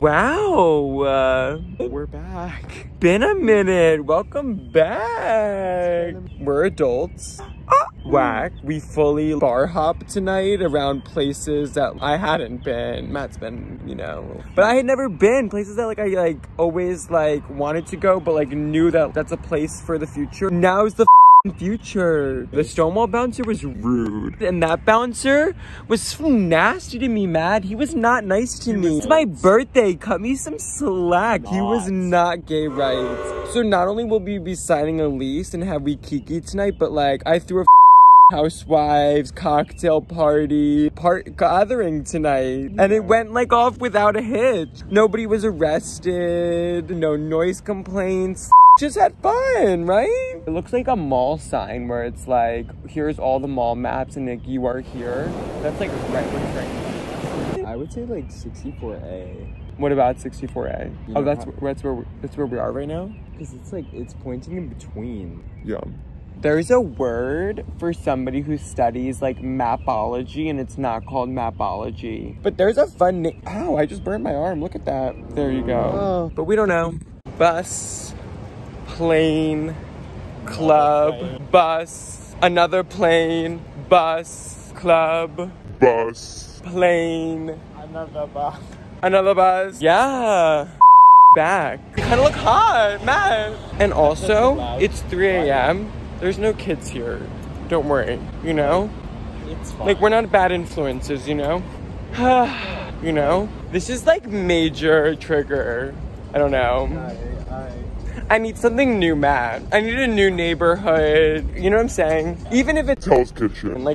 Wow. We're back. Been a minute. Welcome back. We're adults. Whack. We fully bar hop tonight around places that I hadn't been. Matt's been, you know. But I had never been. Places that I always wanted to go, but knew that that's a place for the future. Now's the future. The Stonewall bouncer was rude. And that bouncer was so nasty to me, Matt. He was not nice to me. It's my birthday. Cut me some slack. He was not gay right. So not only will we be signing a lease and have we kiki tonight, but I threw a housewives cocktail party gathering tonight, and it went off without a hitch. Nobody was arrested, no noise complaints, just had fun, right? It looks like a mall sign where it's here's all the mall maps and you are here. That's right. I would say 64A. What about 64A? You Oh, know that's where we are right now? Because it's pointing in between. Yeah. There's a word for somebody who studies mapology, and it's not called mapology. But there's a fun name. Ow, I just burned my arm. Look at that. There you go. Oh. But we don't know. Bus, plane, club, bus, another plane, bus, club, bus, plane, Another bus. another bus. Yeah. Back. You kind of look hot, Matt. And also, it's 3 a.m. There's no kids here. Don't worry, you know? It's fine. We're not bad influences, you know? You know? This is major trigger. I don't know. I need something new, Matt. I need a new neighborhood. You know what I'm saying? Even if it's Hell's Kitchen.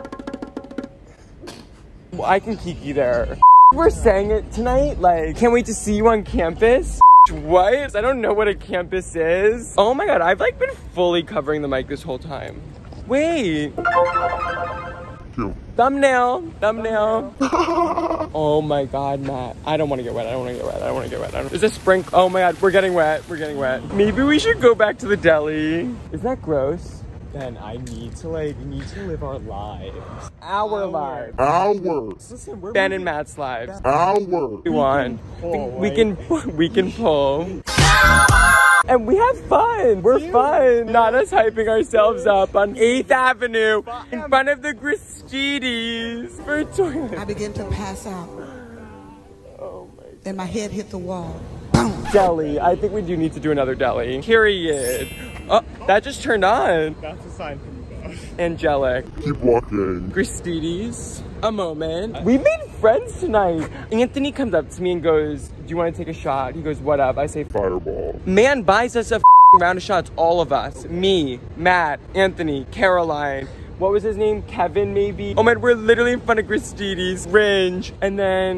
I can kiki there. We're saying it tonight. Can't wait to see you on campus. What? I don't know what a campus is. Oh my god, I've been fully covering the mic this whole time. Wait. Cute. Thumbnail. Oh my god, Matt. I don't want to get wet. I don't want to get wet. Is this sprinkle? Oh my god, we're getting wet. Maybe we should go back to the deli. Is that gross? Ben, I need to live our lives. Our lives. Ours. Listen, we're Ben and Matt's lives. Ours. We want. We can pull. And we have fun. We're fun. Not us hyping ourselves up on 8th Avenue in front of the Gristedes for a toilet. I began to pass out. Oh my. Then my head hit the wall. Deli. I think we do need to do another deli. Period. Oh, that just turned on. That's a sign from God. Angelic. Keep walking. Gristedes. A moment. We made friends tonight. Anthony comes up to me and goes, do you want to take a shot? He goes, what up? I say, Fireball. man buys us a round of shots, all of us. Me, Matt, Anthony, Caroline. What was his name? Kevin, maybe? Oh man, we're literally in front of Gristedes, Ringe. And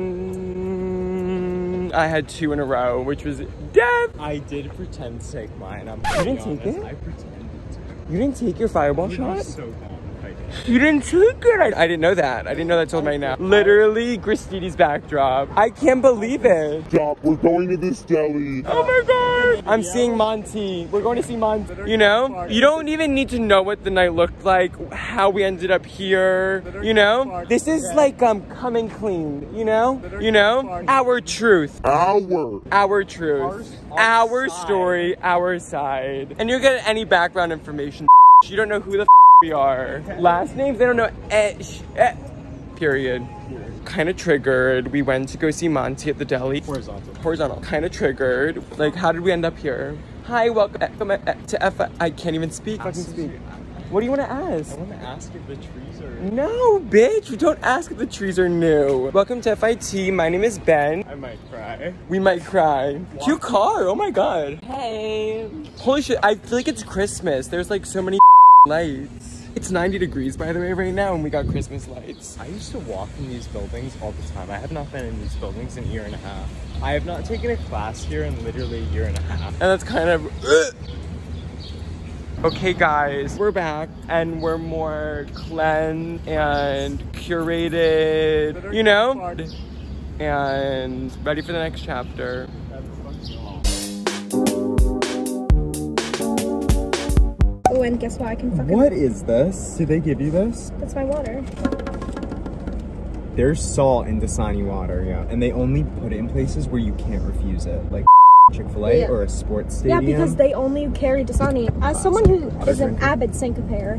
then I had 2 in a row, which was death. I did pretend to take mine. You didn't take it? I pretended to. You didn't take your fireball shot? So bad if I did. You didn't take it. I didn't know that. I didn't know that till right now. Literally, Gristedes backdrop. I can't believe it. Stop, we're going to this deli. Oh my god. I'm seeing Monty. We're going to see Monty. You know? You don't even need to know what the night looked like, how we ended up here. You know? This is coming clean. You know? You know? Our truth. Our truth. Our story. Our side. And you're getting any background information. You don't know who the we are. Last names, they don't know. Period. Kind of triggered. We went to go see Monty at the deli. Horizontal. Kind of triggered. How did we end up here? Hi, welcome to FI. I can't even speak. Fucking speak. What do you want to ask? I want to ask if the trees are... No, bitch. Don't ask if the trees are new. Welcome to FIT. My name is Ben. I might cry. We might cry. Cute car. Oh my god. Hey. Holy shit. I feel like it's Christmas. There's so many lights. It's 90 degrees, by the way, right now, and we got Christmas lights. I used to walk in these buildings all the time. I have not been in these buildings in a year and a half. I have not taken a class here in literally a year and a half. And that's kind of... Okay, guys, we're back, and we're more cleansed and curated, you know? And ready for the next chapter. Oh, and guess what? I can fucking... What is this? Did they give you this? That's my water. There's salt in Dasani water, yeah. And they only put it in places where you can't refuse it. Like Chick-fil-A or a sports stadium. Yeah, because they only carry Dasani. As someone who is an avid syncopator,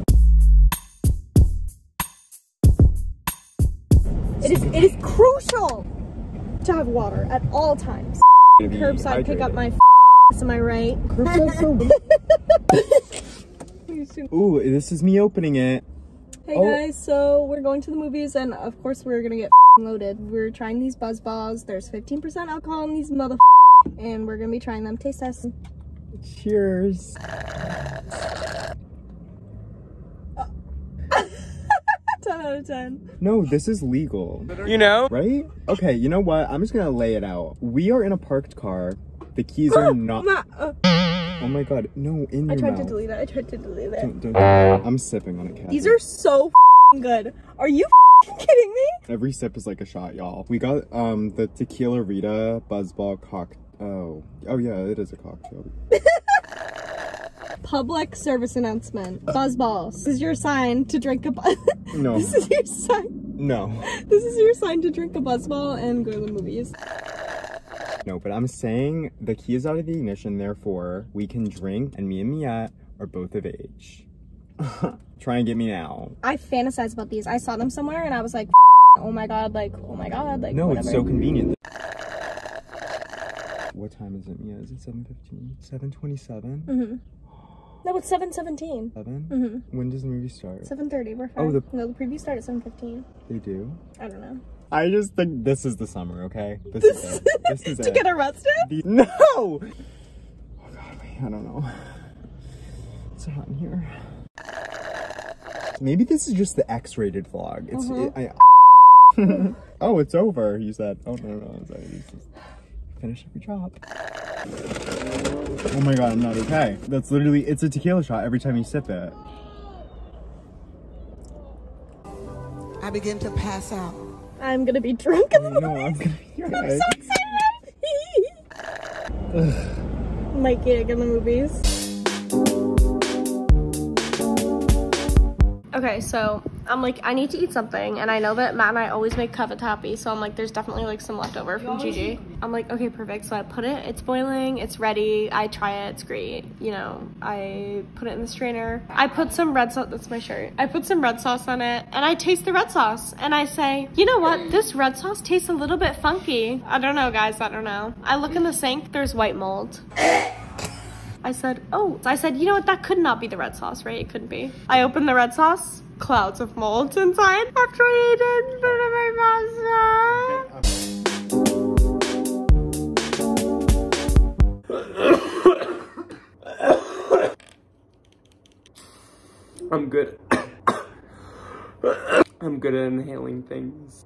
it is crucial to have water at all times. Curbside pick up my am I right? Ooh, this is me opening it. Hey guys, so we're going to the movies and of course we're gonna get loaded. We're trying these Buzz Balls. There's 15% alcohol in these mother and we're gonna be trying them. Taste test. Cheers. 10 out of 10. No, this is legal. You know? Right? Okay, you know what? I'm just gonna lay it out. We are in a parked car. The keys are not... Oh my god, no, in your mouth. I tried to delete it. I tried to delete it. Don't do that. I'm sipping on it, Kathy. These are so good. Are you kidding me? Every sip is like a shot, y'all. We got the Tequila Rita Buzzball cocktail. Oh yeah, it is a cocktail. Public service announcement. Buzzballs. This is your sign to drink a No. This is your sign. No. This is your sign to drink a Buzzball and go to the movies. No, but I'm saying the key is out of the ignition, therefore we can drink, and me and Miat are both of age. Try and get me now. I fantasize about these. I saw them somewhere and I was like, oh my god, like, no, whatever. It's so convenient. What time is it, Mia? Is it 7:15? 7:27? Mm-hmm. No, it's 7:17. 7? Mm-hmm. When does the movie start? 7:30, we're fine. Oh, no, the preview started at 7:15. They do? I don't know. I just think this is the summer, okay? This is it. This is To it. get arrested? No! Oh god, wait, I don't know. It's so hot in here. Maybe this is just the X-rated vlog. It's oh, it's over, you said. Oh no, just finish every drop. Oh my god, I'm not okay. That's literally, it's a tequila shot every time you sip it. I begin to pass out. I'm gonna be drunk in the No, I'm gonna be I'm okay. so excited. My gig in the movies. Okay, so I'm like, I need to eat something, and I know that Matt and I always make cavatappi, so I'm like, there's definitely like some leftover from Gigi. I'm like, okay, perfect. So I put it, it's boiling, it's ready. I try it, it's great. You know, I put it in the strainer. I put some red sauce, that's my shirt. I put some red sauce on it, and I taste the red sauce, and I say, you know what? This red sauce tastes a little bit funky. I don't know, guys, I don't know. I look in the sink, there's white mold. I said, you know what? That could not be the red sauce, right? It couldn't be. I opened the red sauce, clouds of mold inside after I ate my pasta. I'm good. I'm good at inhaling things.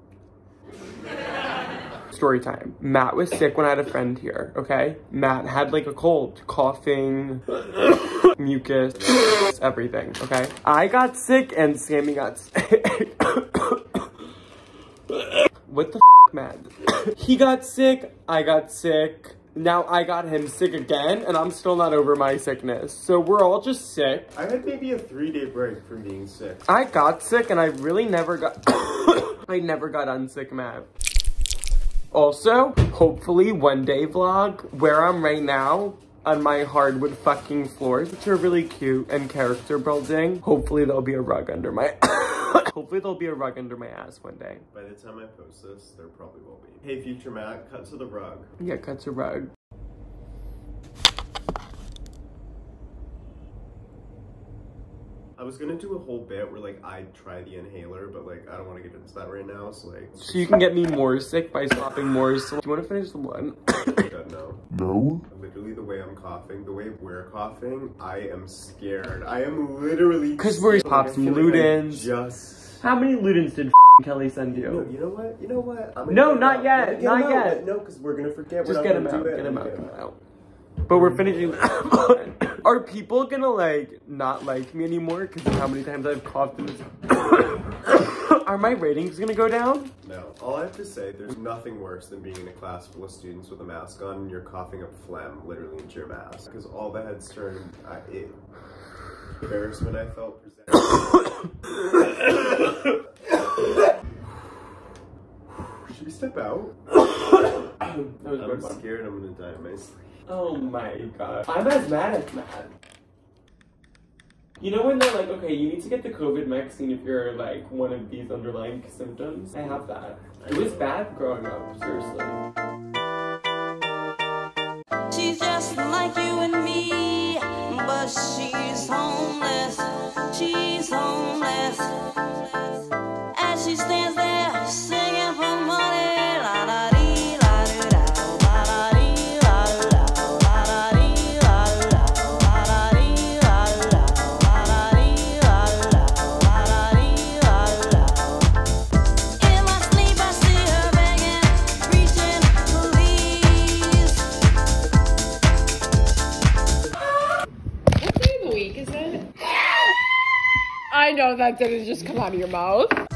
Story time. Matt was sick when I had a friend here, okay? Matt had like a cold, coughing, mucus, everything, okay? I got sick and Sammy got sick. What the f, Matt? He got sick, I got sick. Now I got him sick again and I'm still not over my sickness. So we're all just sick. I had maybe a 3-day break from being sick. I got sick and I really never got, I never got unsick, Matt. Also, hopefully one day vlog where I'm right now on my hardwood fucking floors, which are really cute and character building. Hopefully there'll be a rug under my hopefully there'll be a rug under my ass one day. By the time I post this, there probably will be. Hey, future Matt, cut to the rug. Yeah, cut to rug. I was gonna do a whole bit where like I'd try the inhaler, but like I don't want to get into that right now, so like... So you can get me more sick by swapping more. So do you want to finish the one? No. No? Literally the way I'm coughing, the way we're coughing, I am scared. I am literally... Because we're pop some Ludens. Just... How many Ludens did Kelly send you? No, you know what? You know what? No, not yet. Not yet. No, because we're gonna forget. Just get him out. Get him out. But we're finishing. Are people gonna like not like me anymore because of how many times I've coughed in this? Are my ratings gonna go down? No. All I have to say, there's nothing worse than being in a class full of students with a mask on and you're coughing up phlegm literally into your mask. Because all the heads turned, embarrassment I felt presented. Should we step out? That was a good I'm one. scared I'm gonna die in my sleep. Oh my god. I'm asthmatic, man. You know when they're like, okay, you need to get the COVID vaccine if you're like one of these underlying symptoms? I have that. It was bad growing up, seriously. She's just like you and me, but she's homeless. She's homeless. As she stands there singing for money, la la dee la doo da, la la dee la doo da, la la dee la doo da, la la dee la doo da, la la dee la doo da, la la dee la doo da. In my sleep I see her begging, reaching, please. What day of the week is it? I know that didn't just come out of your mouth.